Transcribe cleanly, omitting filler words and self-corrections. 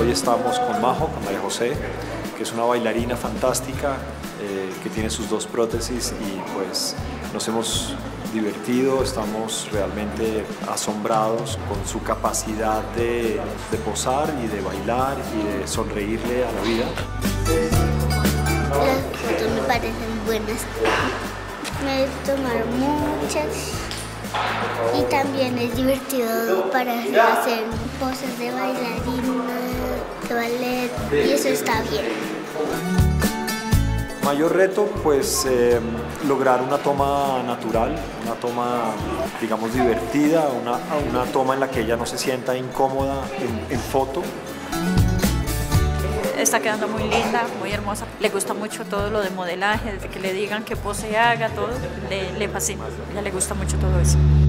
Hoy estamos con Majo, con María José, que es una bailarina fantástica, que tiene sus 2 prótesis y pues nos hemos divertido, estamos realmente asombrados con su capacidad de posar y de bailar y de sonreírle a la vida. Las fotos me parecen buenas, me tomaron muchas y también es divertido para hacer poses de bailarina, de ballet y eso está bien. Mayor reto, pues lograr una toma natural, una toma, digamos, divertida, una toma en la que ella no se sienta incómoda en foto. Está quedando muy linda, muy hermosa. Le gusta mucho todo lo de modelaje, desde que le digan qué pose haga, todo, le fascina. A ella le gusta mucho todo eso.